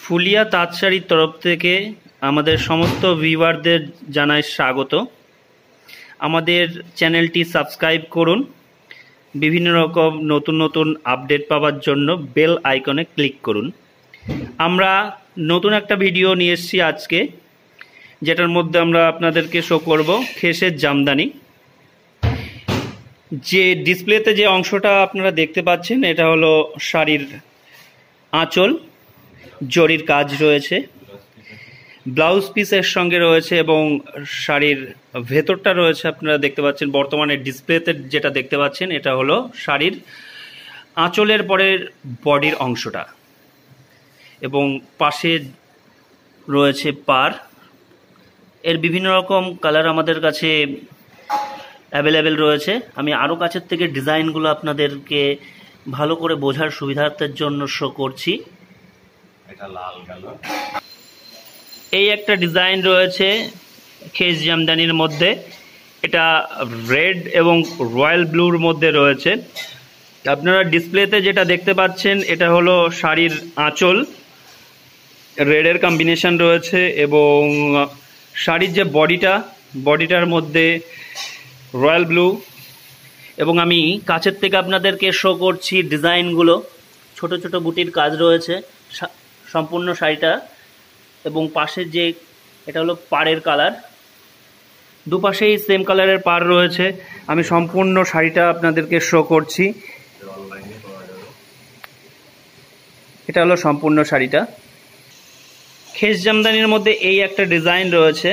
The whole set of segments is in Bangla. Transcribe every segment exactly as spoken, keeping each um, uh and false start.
ফুলিয়া তাঁত শাড়ির তরফ থেকে আমাদের সমস্ত ভিউয়ারদের জানাই স্বাগত। আমাদের চ্যানেলটি সাবস্ক্রাইব করুন। বিভিন্ন রকম নতুন নতুন আপডেট পাওয়ার জন্য বেল আইকনে ক্লিক করুন। আমরা নতুন একটা ভিডিও নিয়ে এসেছি আজকে, যেটার মধ্যে আমরা আপনাদেরকে শো করব খেসের জামদানি। যে ডিসপ্লেতে যে অংশটা আপনারা দেখতে পাচ্ছেন, এটা হলো শাড়ির আঁচল, জরির কাজ রয়েছে, ব্লাউজ পিসের সঙ্গে রয়েছে এবং শাড়ির ভেতরটা রয়েছে। আপনারা দেখতে পাচ্ছেন বর্তমানে ডিসপ্লেতে যেটা দেখতে পাচ্ছেন, এটা হলো শাড়ির আঁচলের পরের বডির অংশটা, এবং পাশে রয়েছে পার। এর বিভিন্ন রকম কালার আমাদের কাছে অ্যাভেলেবেল রয়েছে। আমি আরও কাছের থেকে ডিজাইনগুলো আপনাদেরকে ভালো করে বোঝার সুবিধার্থের জন্য শো করছি। এটা লাল কালার। এই একটা ডিজাইন রয়েছে খেস জামদানির মধ্যে, এটা রেড এবং রয়্যাল ব্লুর মধ্যে রয়েছে। আপনারা ডিসপ্লেতে যেটা দেখতে পাচ্ছেন, এটা হলো শাড়ির আঁচল, রেডের কম্বিনেশন রয়েছে, এবং শাড়ির যে বডিটা, বডিটার মধ্যে রয়্যাল ব্লু। এবং আমি কাছের থেকে আপনাদেরকে শো করছি ডিজাইনগুলো। ছোট ছোট বুটির কাজ রয়েছে সম্পূর্ণ শাড়িটা, এবং পাশের যে এটা হলো পাড়ের কালার, দুপাশেই সেম কালারের পাড় রয়েছে। আমি সম্পূর্ণ শাড়িটা আপনাদেরকে শো করছি। এটা হলো সম্পূর্ণ শাড়িটা। খেস জামদানির মধ্যে এই একটা ডিজাইন রয়েছে,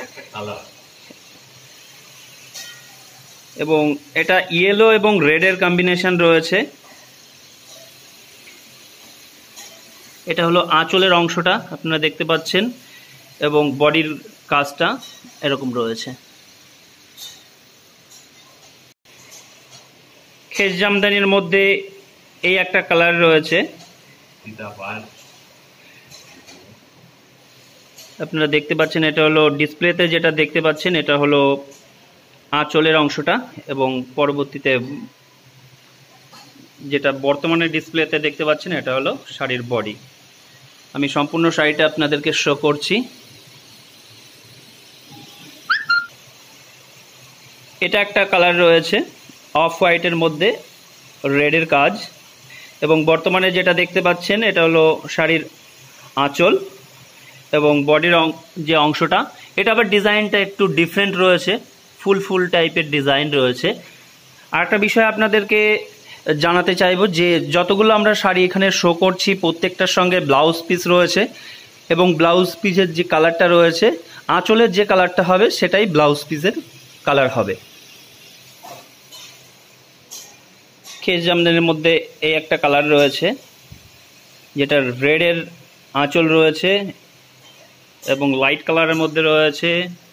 এবং এটা ইয়েলো এবং রেডের কম্বিনেশন রয়েছে। এটা হলো আঁচলের অংশটা আপনারা দেখতে পাচ্ছেন, এবং বডির কাজটা এরকম রয়েছে। খেস জামদানির মধ্যে এই একটা কালার রয়েছে, আপনারা দেখতে পাচ্ছেন। এটা হলো ডিসপ্লেতে যেটা দেখতে পাচ্ছেন, এটা হলো আঁচলের অংশটা, এবং পরবর্তীতে যেটা বর্তমানে ডিসপ্লেতে দেখতে পাচ্ছেন, এটা হলো শাড়ির বডি। আমি সম্পূর্ণ শাড়িটা আপনাদেরকে শো করছি। এটা একটা কালার রয়েছে অফ হোয়াইটের মধ্যে রেডের কাজ, এবং বর্তমানে যেটা দেখতে পাচ্ছেন, এটা হলো শাড়ির আঁচল এবং বডির যে অংশটা। এটা আবার ডিজাইনটা একটু ডিফারেন্ট রয়েছে, ফুল ফুল টাইপের ডিজাইন রয়েছে। আর একটা বিষয় আপনাদেরকে জানাতে চাইবো, যে যতগুলো আমরা শাড়ি এখানে শো করছি, প্রত্যেকটার সঙ্গে ব্লাউজ পিস রয়েছে, এবং ব্লাউজ পিসের যে কালারটা রয়েছে, আঁচলের যে কালারটা হবে সেটাই ব্লাউজ পিসের কালার হবে। খেস জামদানির মধ্যে এই একটা কালার রয়েছে, যেটা রেডের আঁচল রয়েছে, এবং লাইট কালারের মধ্যে রয়েছে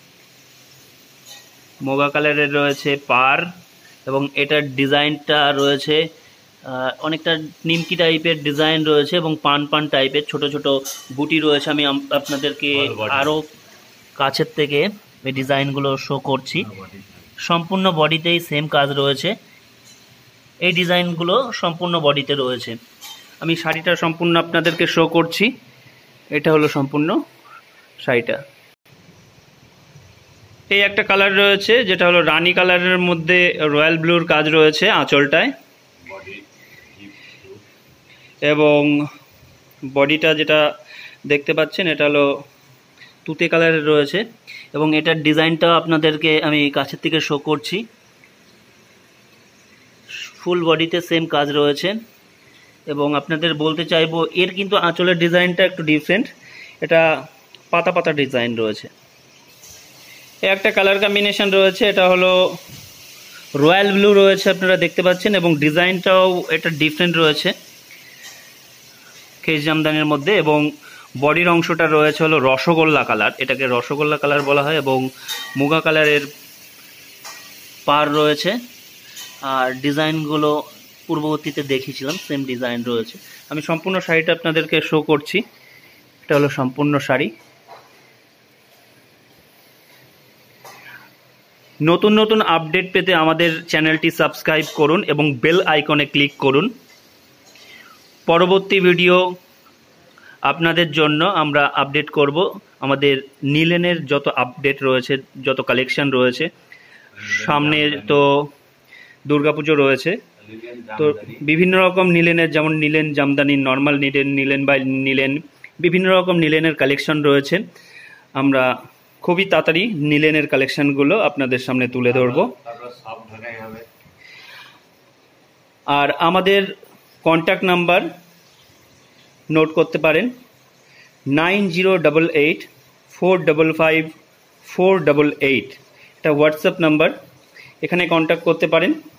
মোগা কালারের রয়েছে পার, এবং এটার ডিজাইনটা রয়েছে অনেকটা নিমকি টাইপের ডিজাইন রয়েছে, এবং পান পান টাইপের ছোট ছোট বুটি রয়েছে। আমি আপনাদেরকে আরও কাছের থেকে এই ডিজাইনগুলো শো করছি। সম্পূর্ণ বডিতেই সেম কাজ রয়েছে, এই ডিজাইনগুলো সম্পূর্ণ বডিতে রয়েছে। আমি শাড়িটা সম্পূর্ণ আপনাদেরকে শো করছি। এটা হলো সম্পূর্ণ শাড়িটা। এই একটা কালার রয়েছে, যেটা হলো রানী কালারের মধ্যে রয়্যাল ব্লুর কাজ রয়েছে আঁচলটায়, এবং বডিটা যেটা দেখতে পাচ্ছেন, এটা হলো তুতে কালারের রয়েছে, এবং এটার ডিজাইনটা আপনাদেরকে আমি কাছের থেকে শো করছি। ফুল বডিতে সেম কাজ রয়েছে, এবং আপনাদের বলতে চাইবো এর কিন্তু আঁচলের ডিজাইনটা একটু ডিফারেন্ট, এটা পাতা পাতা ডিজাইন রয়েছে। একটা কালার কম্বিনেশন রয়েছে, এটা হলো রয়্যাল ব্লু রয়েছে আপনারা দেখতে পাচ্ছেন, এবং ডিজাইনটাও এটা ডিফারেন্ট রয়েছে খেস জামদানির মধ্যে। এবং বডির অংশটা রয়েছে হলো রসগোল্লা কালার, এটাকে রসগোল্লা কালার বলা হয়, এবং মুগা কালারের পার রয়েছে। আর ডিজাইনগুলো পূর্ববর্তীতে দেখিয়েছিলাম, সেম ডিজাইন রয়েছে। আমি সম্পূর্ণ শাড়িটা আপনাদেরকে শো করছি। এটা হলো সম্পূর্ণ শাড়ি। নতুন নতুন আপডেট পেতে আমাদের চ্যানেলটি সাবস্ক্রাইব করুন এবং বেল আইকনে ক্লিক করুন। পরবর্তী ভিডিও আপনাদের জন্য আমরা আপডেট করব আমাদের নিলেনের যত আপডেট রয়েছে, যত কালেকশন রয়েছে। সামনে তো দুর্গাপুজো রয়েছে, তো বিভিন্ন রকম নিলেনের, যেমন নিলেন জামদানি, নর্মাল নিলেন, নিলেন বাই নিলেন, বিভিন্ন রকম নিলেনের কালেকশন রয়েছে। আমরা খুবই তাড়াতাড়ি নিলেনের কালেকশনগুলো আপনাদের সামনে তুলে ধরব। আর আমাদের কন্ট্যাক্ট নাম্বার নোট করতে পারেন, nine zero double eight four double five four double eight, এটা হোয়াটসঅ্যাপ নাম্বার। এখানে কন্ট্যাক্ট করতে পারেন।